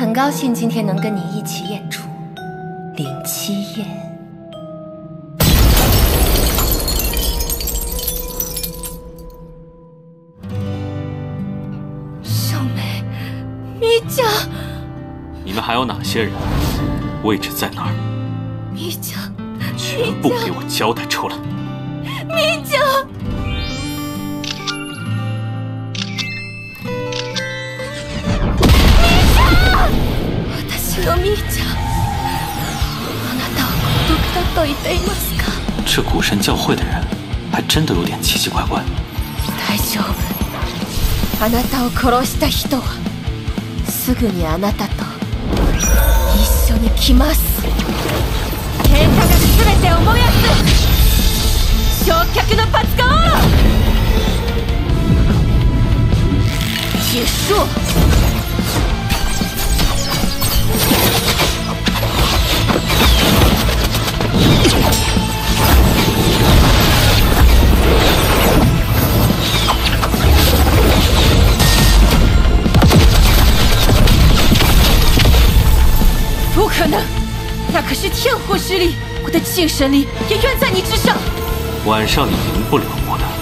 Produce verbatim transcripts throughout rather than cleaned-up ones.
很高兴今天能跟你一起演出《林七夜》。少美，咪酱， 你们还有哪些人？位置在哪儿？ 咪酱， 全部给我交代出来！ 咪酱。 私のみーちゃん、あなたは孤独だと言っていますか？ 这古神教会的人，还真的有点奇奇怪怪。 大丈夫。あなたを殺した人は、すぐにあなたと一緒に来ます。ケンタが全てを燃やす。焼却のパツカオーロ。结束。 不可能，那可是天火之力，我的精神力也远在你之上。 晚上你赢不了我的。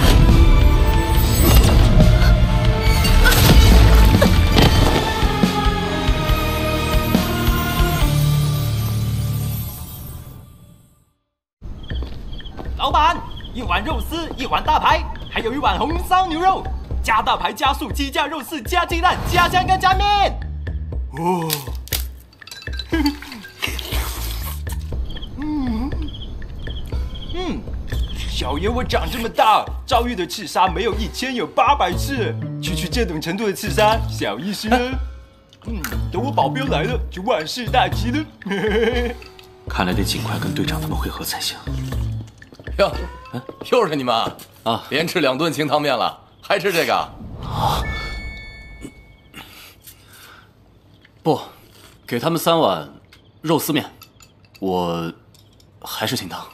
老板，一碗肉丝，一碗大排，还有一碗红烧牛肉，加大排，加素鸡，加肉丝，加鸡蛋，加香干，加面。哦。 嗯嗯，小爷我长这么大，遭遇的刺杀没有一千有八百次，区区这种程度的刺杀，小意思呢。嗯，等我保镖来了，就万事大吉了。 看来得尽快跟队长他们会合才行。 哟，又是你们啊！连吃两顿清汤面了，还吃这个？ 啊！不，给他们三碗肉丝面，我还是清汤。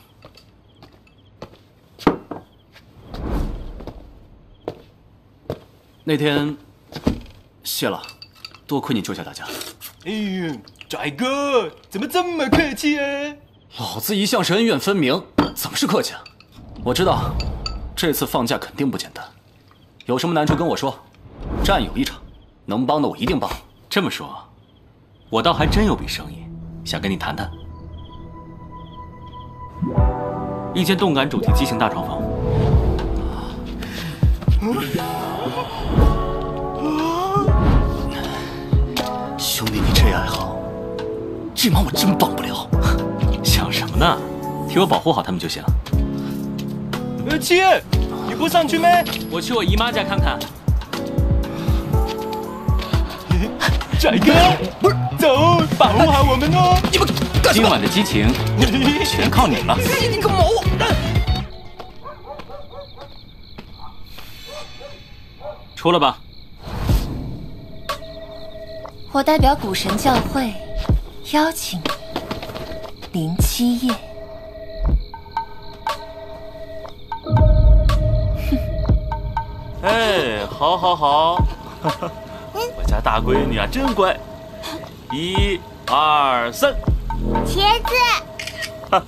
那天谢了，多亏你救下大家。 哎呀，拽哥怎么这么客气啊？ 老子一向是恩怨分明，怎么是客气啊？我知道，这次放假肯定不简单，有什么难处跟我说，战友一场，能帮的我一定帮。这么说，我倒还真有笔生意，想跟你谈谈。一间动感主题机型大床房。兄弟，你这爱好，这忙我真帮不了。想什么呢？替我保护好他们就行。 呃，七，你不上去吗？ 我去我姨妈家看看。 拽哥，不是，走，保护好我们哦。 你们干什么？ 今晚的激情全靠你了。 你个毛！ 出来吧。 我代表古神教会邀请你，林七夜。 哎，好，好，好，我家大闺女啊，真乖。一、二、三， 茄子。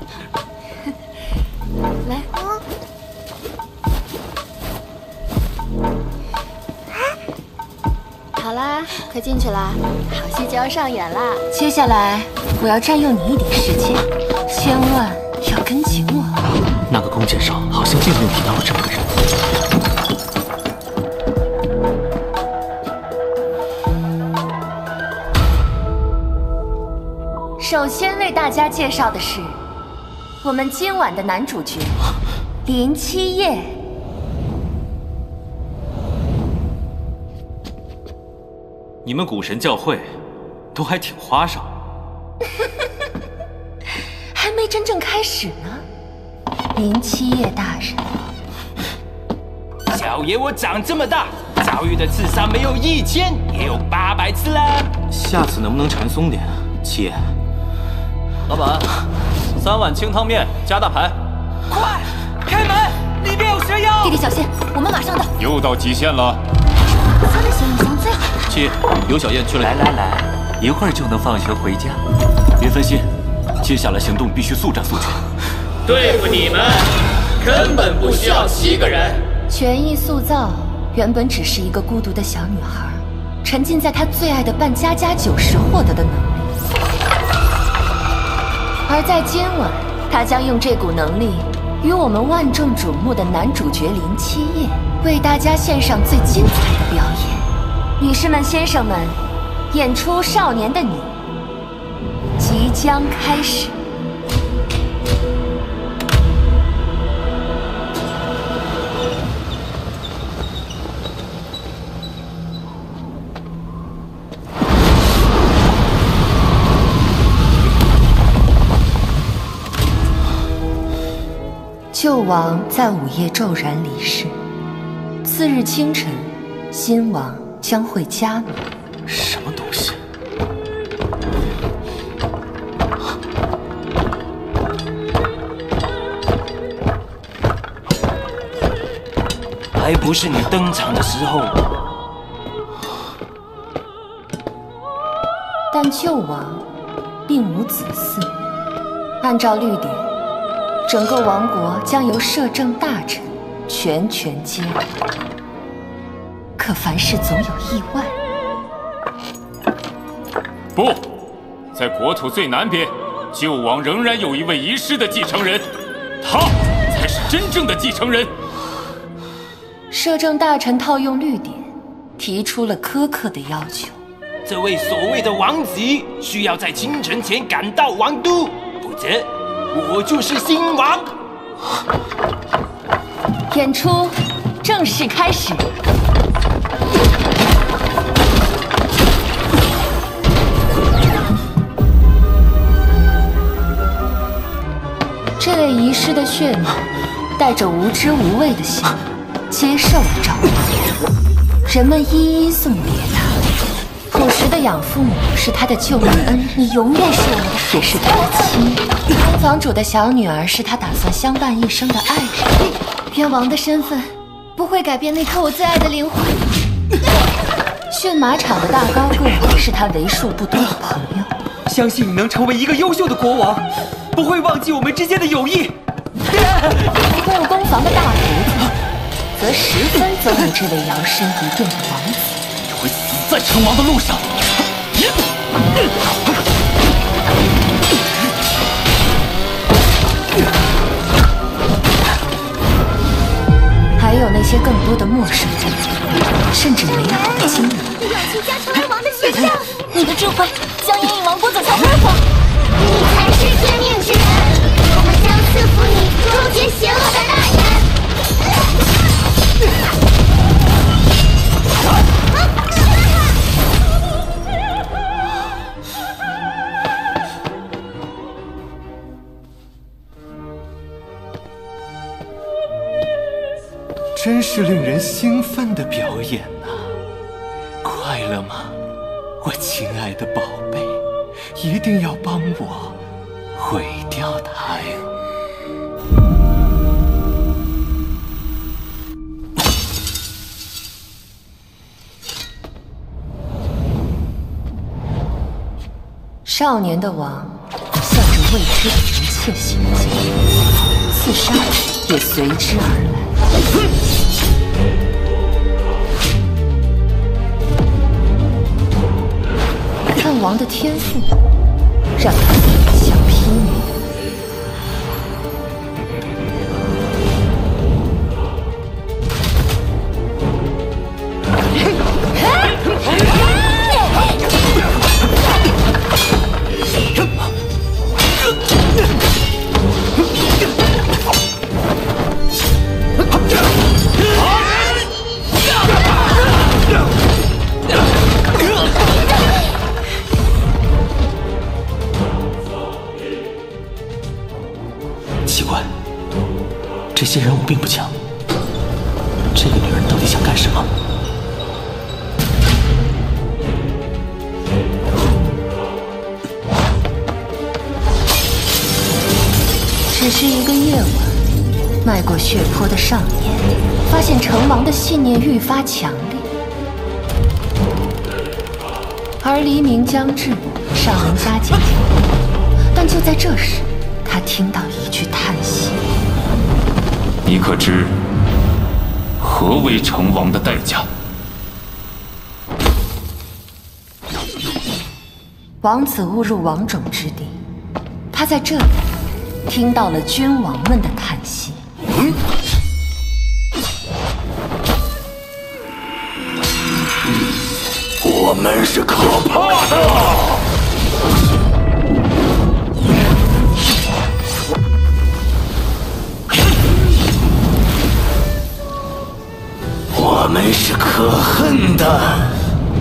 来， 好啦，快进去啦，好戏就要上演啦。 接下来我要占用你一点时间，千万要跟紧我。 那个弓箭手好像并没有提到我这么个人。 首先为大家介绍的是我们今晚的男主角林七夜。 你们古神教会都还挺花哨， 还没真正开始呢。林七夜大人， 小爷我长这么大，遭遇的刺杀没有一千也有八百次啦。 下次能不能禅松点？七爷， 老板，三碗清汤面加大排。 快开门，里面有蛇妖！ 弟弟小心，我们马上到。 又到极限了。 三的行李箱最七，刘小燕去了。 来来来，一会儿就能放学回家。 别分心，接下来行动必须速战速决。 对付你们，根本不需要七个人。 权益塑造原本只是一个孤独的小女孩，沉浸在她最爱的扮家家酒时获得的能力。而在今晚，她将用这股能力，与我们万众瞩目的男主角林七夜，为大家献上最精彩的表演。女士们、先生们，演出《少年的你》即将开始。旧王在午夜骤然离世，次日清晨，新王将会加冕。 什么东西？ 还不是你登场的时候。 但旧王并无子嗣，按照律典，整个王国将由摄政大臣全权接管。可凡事总有意外。 不，在国土最南边，旧王仍然有一位遗失的继承人，他才是真正的继承人。 摄政大臣套用律典，提出了苛刻的要求。 这位所谓的王子需要在清晨前赶到王都，否则我就是新王。 演出正式开始。这位遗失的血女带着无知无畏的心接受了召唤，人们一一送别她。朴实的养父母是她的救命恩人，你永远是我们的海氏胎妻。东房主的小女儿是他打算相伴一生的爱人。愿王的身份不会改变那颗我最爱的灵魂。驯马场的大高个是他为数不多的朋友。 相信你能成为一个优秀的国王，不会忘记我们之间的友谊。 后宫房的大胡子，则十分憎恶这位摇身一变的王子。 你会死在成王的路上。 还有那些更多的陌生人，甚至美好的经历。 勇气加成为王的写照， 你的智慧将引领王国走向辉煌。 你才是天命之人，我们将赐福你，终结邪恶的大眼。 真是令人兴奋的表演呐、啊！快乐吗，我亲爱的宝贝？一定要帮我毁掉它呀！ 少年的王向着未知的一切行进，刺杀也随之而来。但王的天赋让他所向披靡。 奇怪，这些人物并不强，这个女人到底想干什么？ 只是一个夜晚，迈过血泊的少年，发现成王的信念愈发强烈。 而黎明将至，少年家渐渐多。但就在这时，他听到一句叹息：“ 你可知何为成王的代价？” 王子误入王种之地，他在这里听到了君王们的叹息。嗯， 我们是可怕的。我们是可恨的。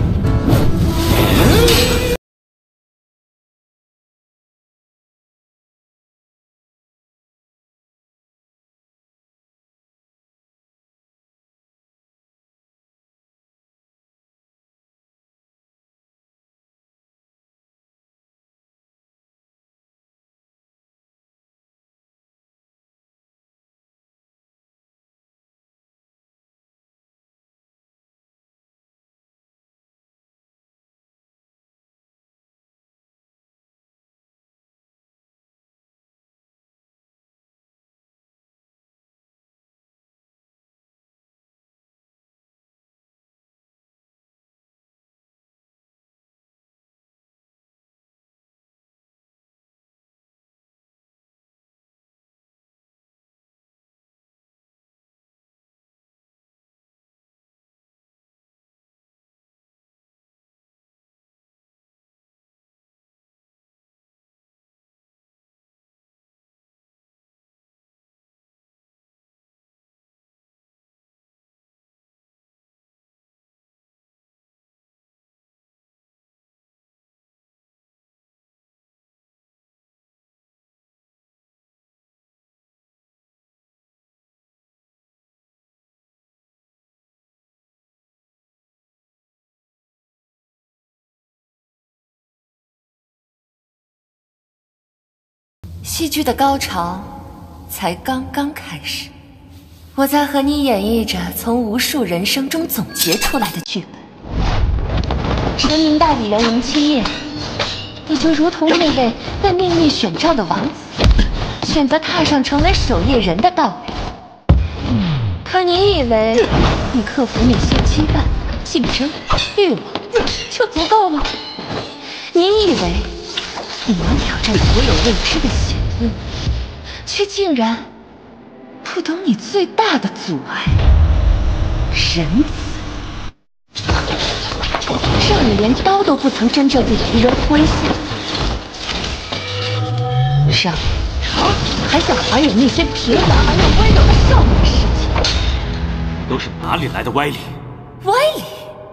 戏剧的高潮才刚刚开始，我在和你演绎着从无数人生中总结出来的剧本。神明大理人林七夜，你就如同那位被命运选召的王子，选择踏上成为守夜人的道路。可你以为你克服那些羁绊、竞争、欲望就足够了？你以为你能挑战所有未知的险恶，却竟然不懂你最大的阻碍——仁慈，让你连刀都不曾真正给敌人挥下，让你还想还有那些平凡而又温柔的少女世界， 都是哪里来的歪理？ 歪理？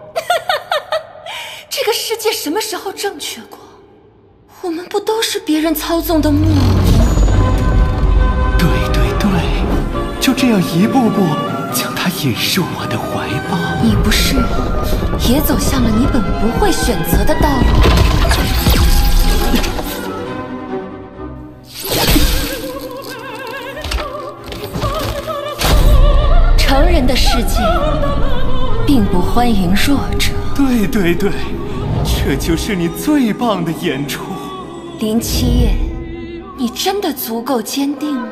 这个世界什么时候正确过？我们不都是别人操纵的木偶吗？ 对对对，就这样一步步将它引入我的怀抱。 你不是也走向了你本不会选择的道路？成人的世界并不欢迎弱者。 对对对，这就是你最棒的演出。 林七夜，你真的足够坚定吗？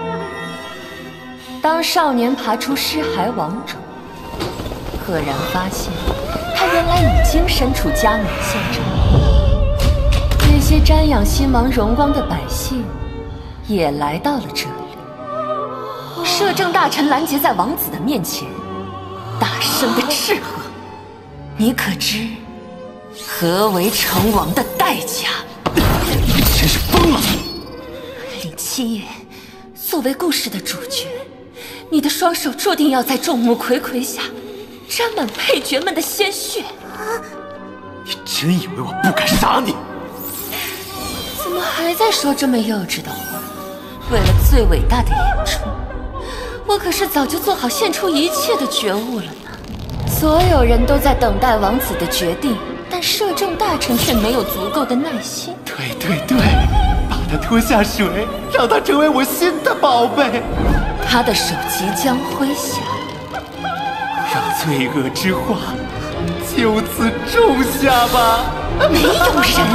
当少年爬出尸骸王种，赫然发现他原来已经身处迦南县城。那些瞻仰新王荣光的百姓也来到了这里。摄政大臣拦截在王子的面前，大声的斥喝：“你可知何为成王的代价？” 真是疯了！ 林七夜，作为故事的主角，你的双手注定要在众目睽睽下沾满配角们的鲜血。 你真以为我不敢杀你？ 怎么还在说这么幼稚的话？为了最伟大的演出，我可是早就做好献出一切的觉悟了呢。所有人都在等待王子的决定，但摄政大臣却没有足够的耐心。 对对对，把他拖下水，让他成为我新的宝贝。 他的手即将挥下， 让罪恶之花就此种下吧。 没有人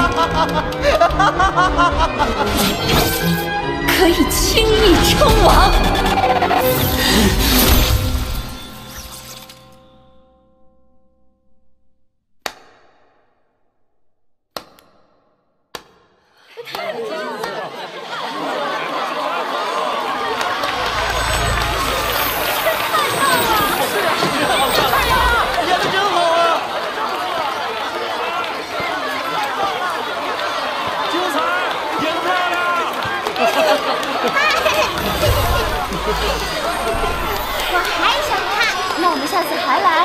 可以轻易称王。 我还想看，那我们下次还来。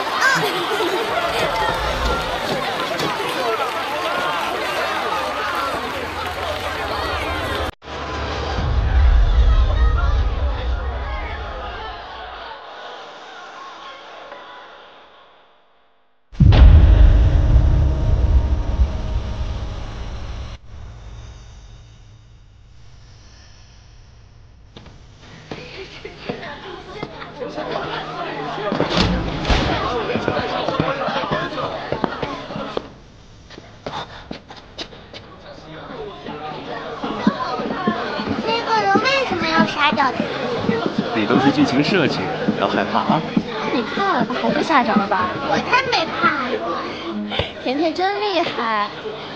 那个人为什么要杀掉他？ 那都是剧情设置，不要害怕啊。 你怕了，他还是吓着了吧？我才没怕呢。甜甜真厉害。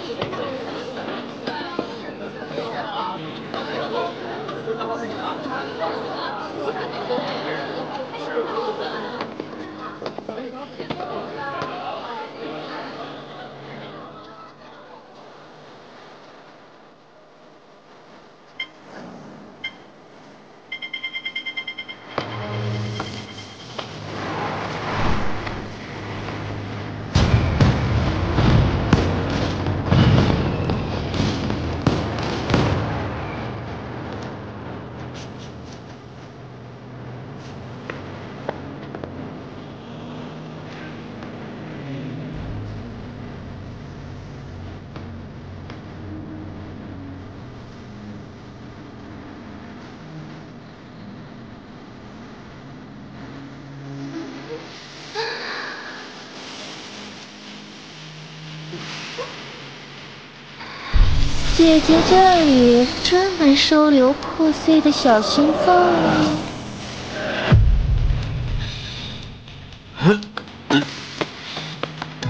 姐姐这里专门收留破碎的小心脏哦。